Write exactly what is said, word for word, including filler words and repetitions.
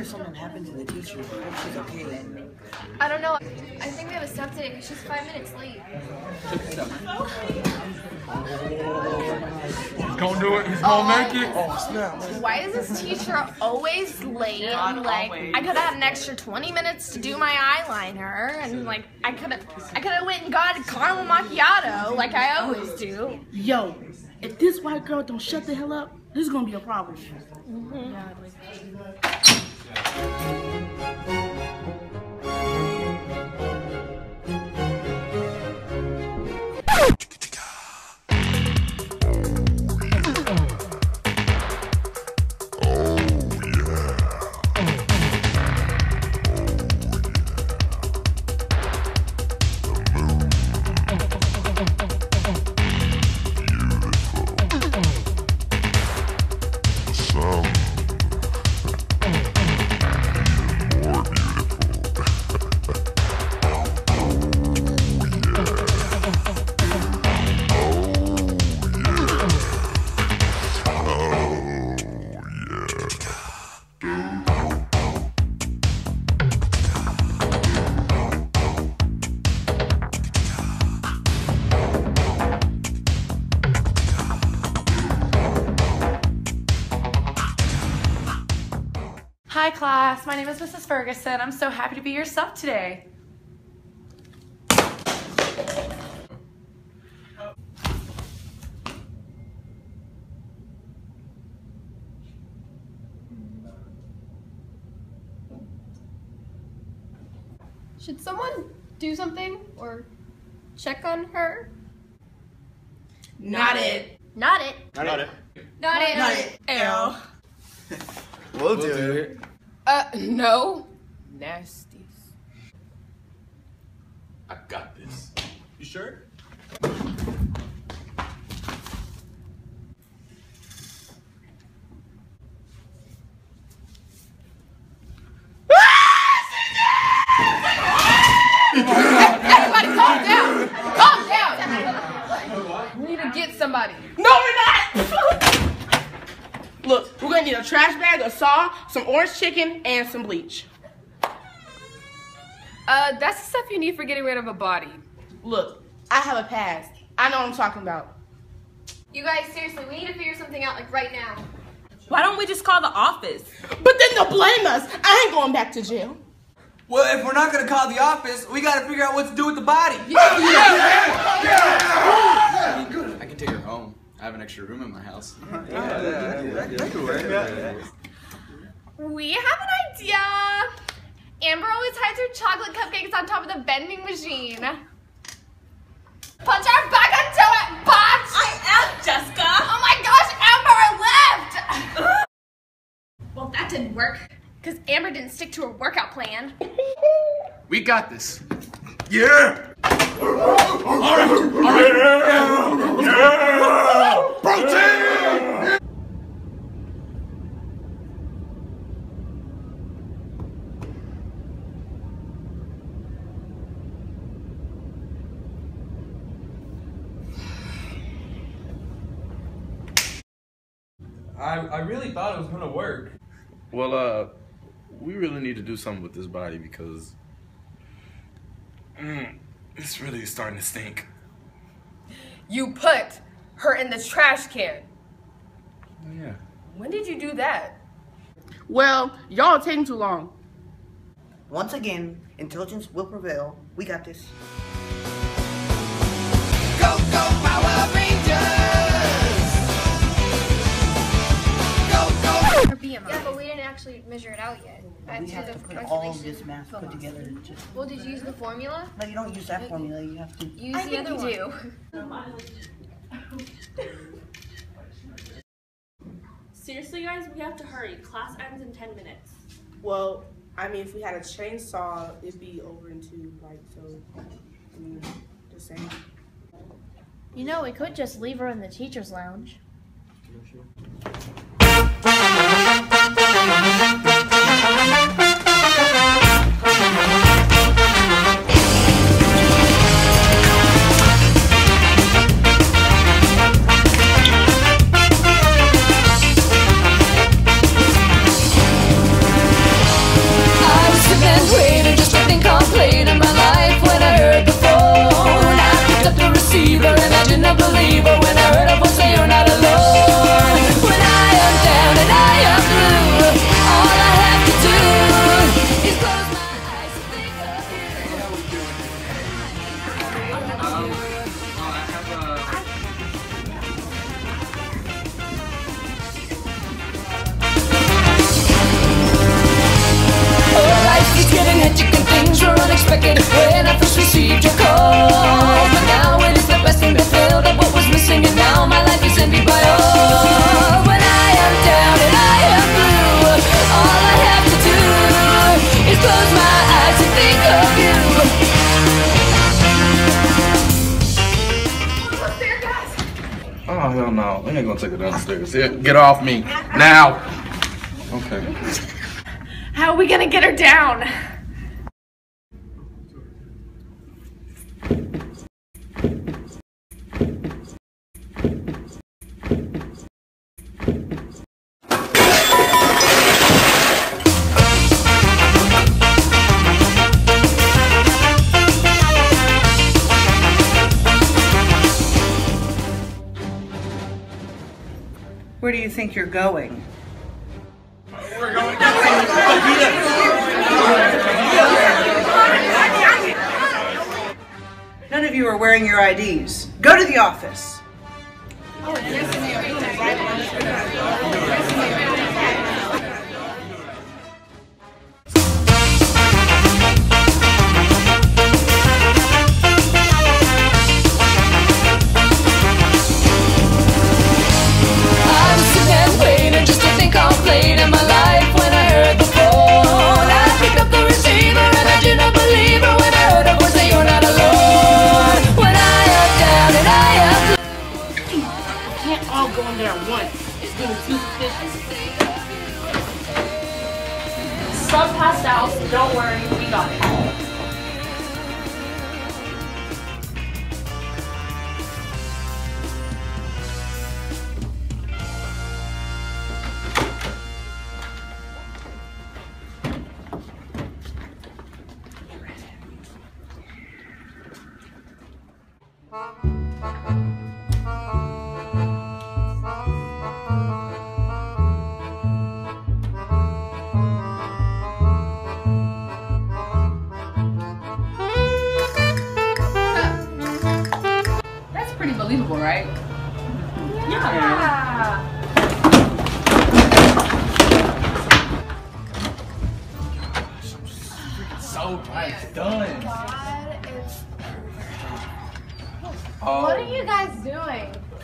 if something happened to the teacher? I hope she's okay then. I don't know. I think they have a step today because she's five minutes late. He's gonna do it. He's gonna Oh. make it. Oh, snap. Why is this teacher always late? Not like, always. I could have had an extra twenty minutes to do my eyeliner, and like, I could have, I could have went and got a caramel macchiato, like I always do. Yo, if this white girl don't shut the hell up, this is gonna be a problem. Mm-hmm. Hi class, my name is Missus Ferguson. I'm so happy to be your sub today. Should someone do something or check on her? Not it. Not it. Not it. Not it. Not it. L. We'll do it. Uh, no. Nasties. I got this. You sure? Everybody calm down. Calm down. We need to get somebody. No, we're not! Look, we're gonna need a trash bag, a saw, some orange chicken, and some bleach. Uh, that's the stuff you need for getting rid of a body. Look, I have a past. I know what I'm talking about. You guys, seriously, we need to figure something out, like, right now. Why don't we just call the office? But then they'll blame us. I ain't going back to jail. Well, if we're not gonna call the office, we gotta figure out what to do with the body. Yeah, yeah, yeah. I can take her home. I have an extra room in my house. We have an idea. Amber always hides her chocolate cupcakes on top of the vending machine. Punch our back into it, Box! I am Jessica. Oh my gosh, Amber left! Well, that didn't work, because Amber didn't stick to her workout plan. We got this. Yeah. All right. All right. Yeah. Protein. I, I really thought it was gonna work. Well, uh, we really need to do something with this body because mm, it's really starting to stink. You put her in the trash can. Oh, yeah. When did you do that? Well, y'all are taking too long. Once again, intelligence will prevail. We got this. Go, go, Power Rangers! Go, go! Her B M I. Yeah, but we didn't actually measure it out yet. We have to put all of this math put together. To, Well, did you use the formula? no, you don't use that formula. You have to. Use the other one. Seriously, guys, we have to hurry. Class ends in ten minutes. Well, I mean, if we had a chainsaw, it'd be over in two, like, so, I mean, the same. You know, we could just leave her in the teacher's lounge. a believer when I heard a voice say you're not alone. When I am down and I am blue, all I have to do is close my eyes and think of you. Um, oh, I have a. Oh, life keeps giving hectic and things were unexpected when I first received your call. But now it is the best thing to fill that what was missing, and now my life is envied by all. When I am down and I am blue, all I have to do is close my eyes and think of you. Oh hell no! We ain't gonna take it down the stairs. Here, get off me now. Okay. How are we gonna get her down? Where do you think you're going? None of you are wearing your I Ds. Go to the office. I'm sitting and waiting just to think how late in my life when I heard the phone. I picked up the receiver and I did not believe her when I heard a voice say you're not alone. When I am down and I am blue. We can't all go in there at once. It's getting too suspicious. Some passed out, so don't worry, we got it. That's pretty believable, right? Yeah. So nice, done. God, it's Oh. What are you guys doing?